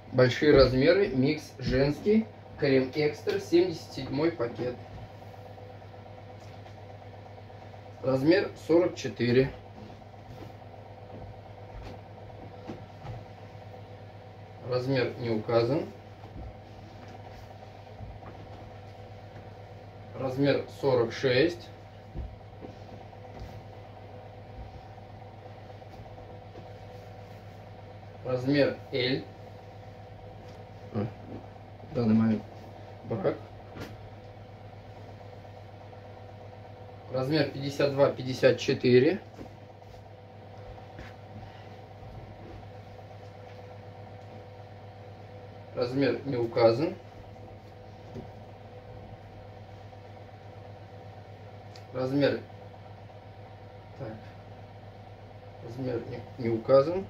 Большие размеры, микс женский, крем экстра, 77 пакет. Размер 44. Размер не указан. Размер 46. Размер L. В данный момент брак. Размер 52-54. Размер не указан. Размер не указан.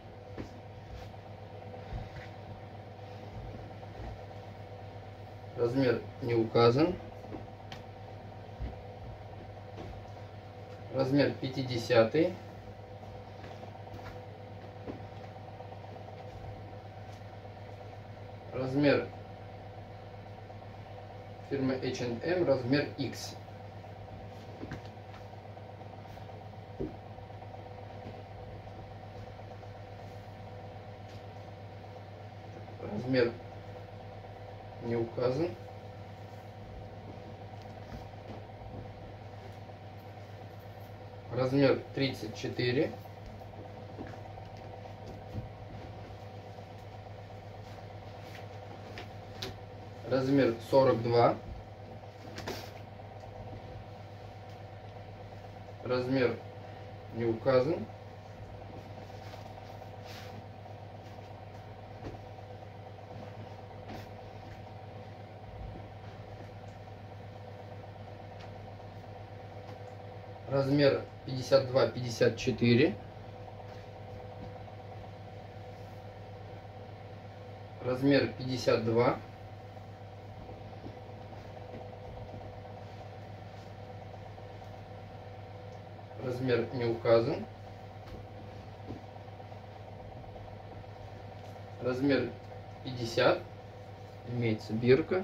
Размер не указан. Размер 50. Размер фирмы H&M, размер X. Размер не указан. Размер 34. Размер 42. Размер не указан. Размер 52-54. Размер 52. Размер не указан. Размер 50. Имеется бирка.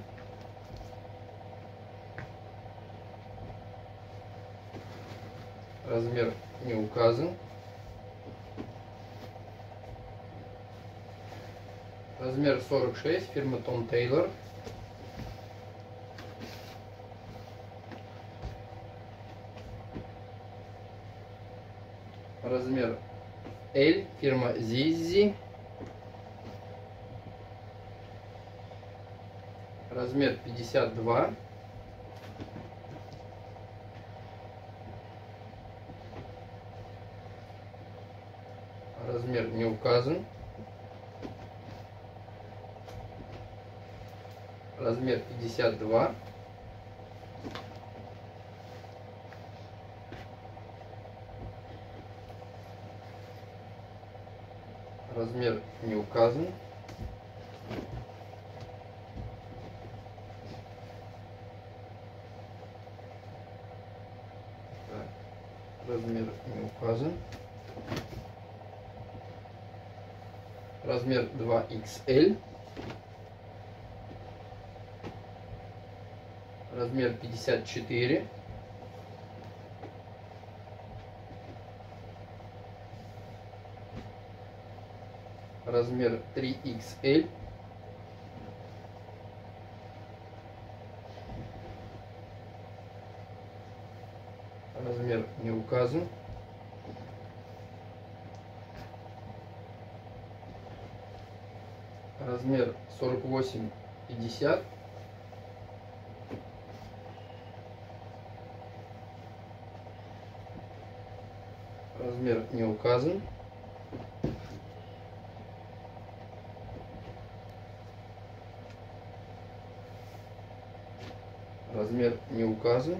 Размер не указан. Размер 46, фирма Tom Taylor. Размер L, фирма Zizi. Размер 52. Размер не указан. Размер 52. Размер не указан. Размер не указан. Размер 2XL. Размер 54. Размер 3XL. Размер не указан. Размер 48-50. Размер не указан. Размер не указан.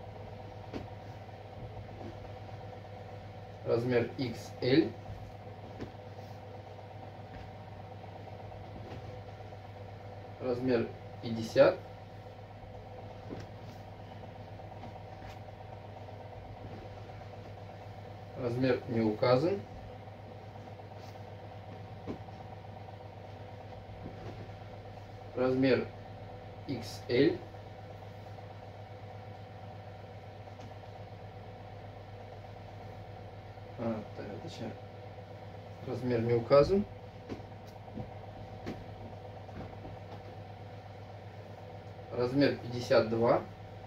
Размер XL. Размер 50. Размер не указан. Размер XL. Точнее, размер не указан. Размер 52.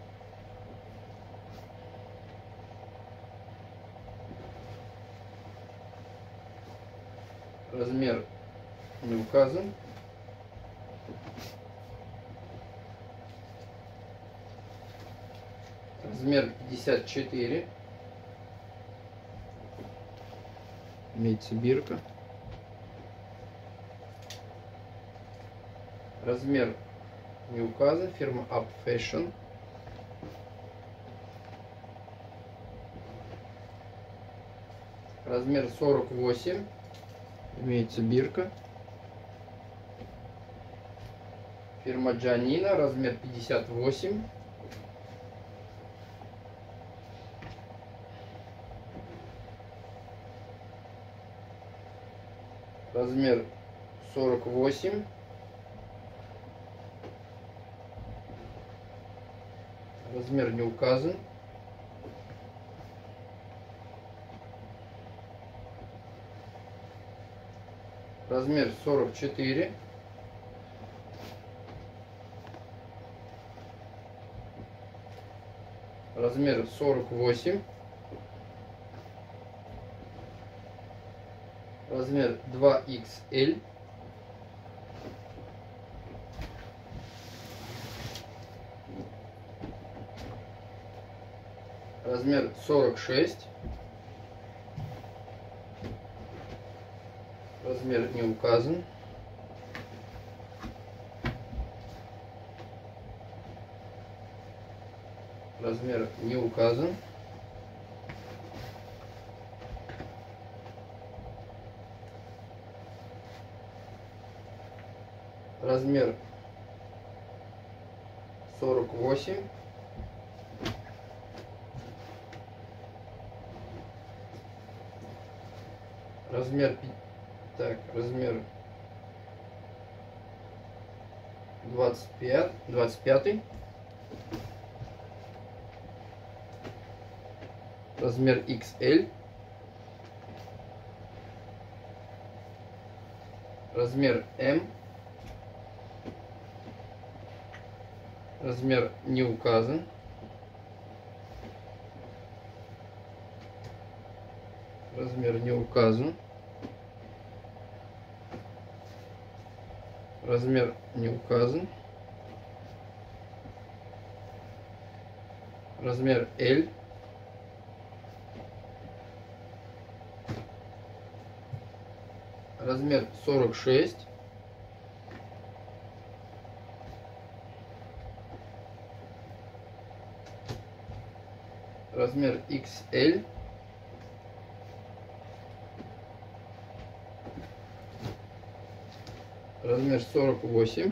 Размер не указан. Размер 54. Имеется бирка. Размер не указан. Фирма Up Fashion. Размер 48. Имеется бирка. Фирма Giannina. Размер 58. Размер 48. Размер не указан. Размер 44. Размер 48. Размер 2XL. Размер 46. Размер не указан. Размер не указан. Размер 48. Размер размер 25. Размер XL. Размер M. Размер не указан. Размер не указан. Размер не указан. Размер L. Размер 46. Размер XL. Размер 48.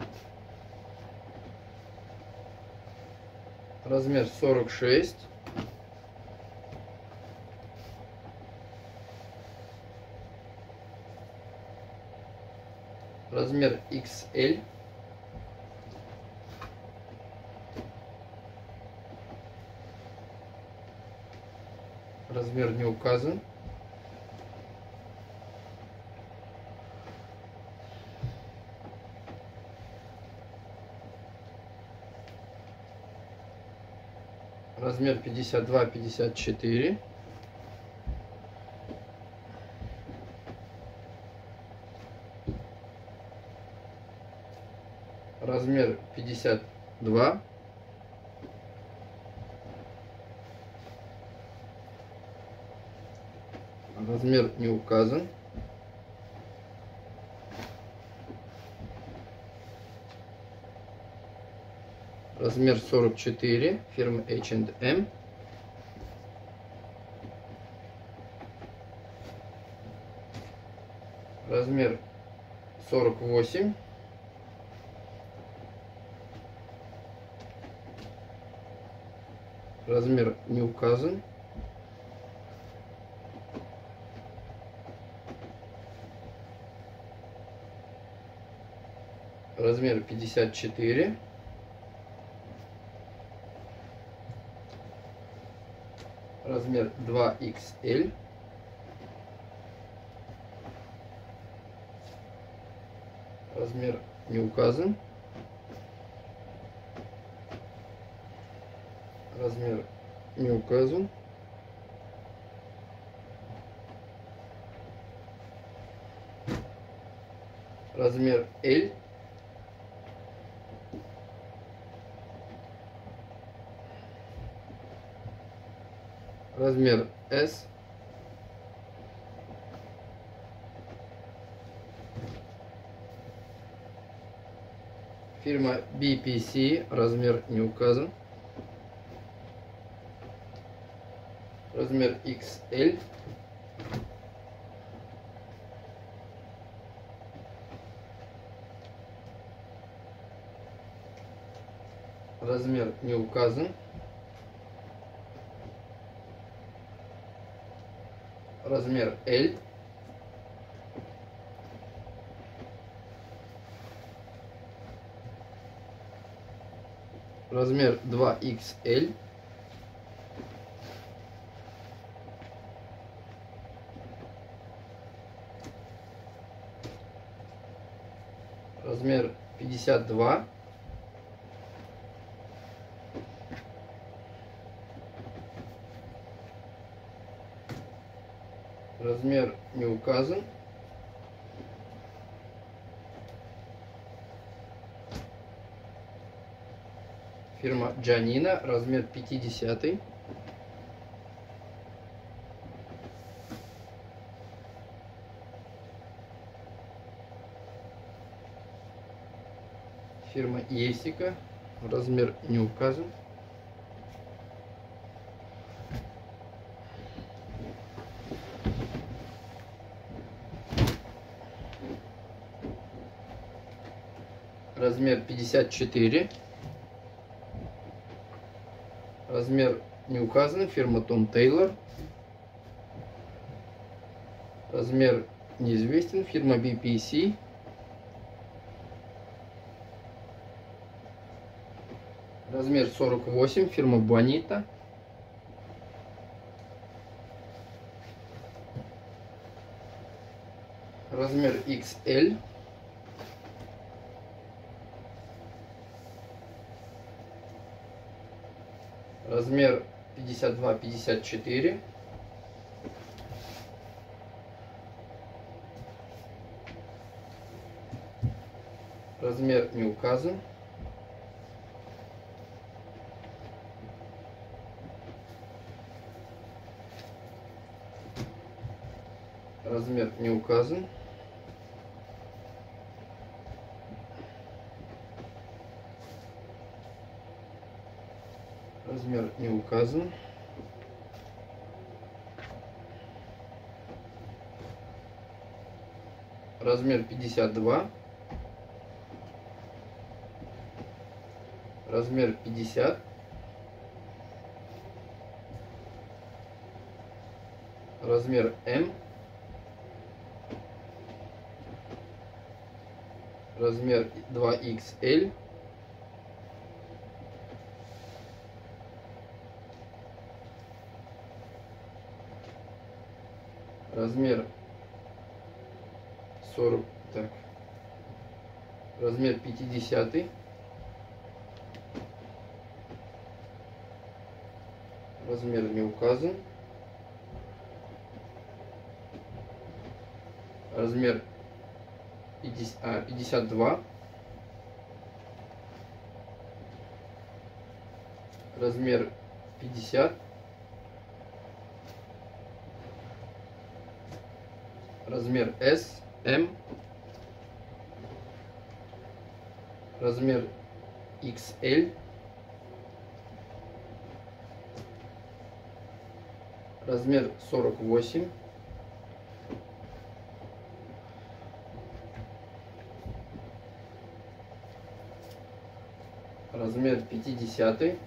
Размер 46. Размер XL. Размер не указан. Размер 52-54. Размер 52. Размер не указан. Размер 44, фирмы H&M. Размер 48. Размер не указан. размер 54, размер 2XL, размер не указан, размер не указан, размер L, размер S, фирма BPC, размер не указан, размер XL, размер не указан, размер L, размер 2XL, размер 52, размер не указан, фирма Janina, размер 50, фирма Есика, размер не указан, размер 54, размер не указан, фирма Том Тейлор, размер неизвестен, фирма BPC, размер 48, фирма Bonita, размер XL, размер 52-54, размер не указан, размер не указан, размер не указан, размер 52, размер 50, размер М, размер 2XL, размер 40, так, размер 50, размер не указан, размер 52, размер 50, размер S, M, размер XL, размер 48, размер 50,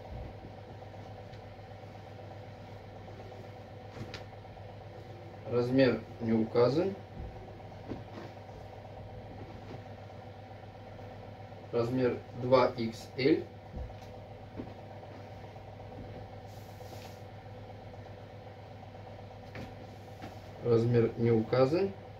размер Размер не указан. Размер 2XL. Размер не указан.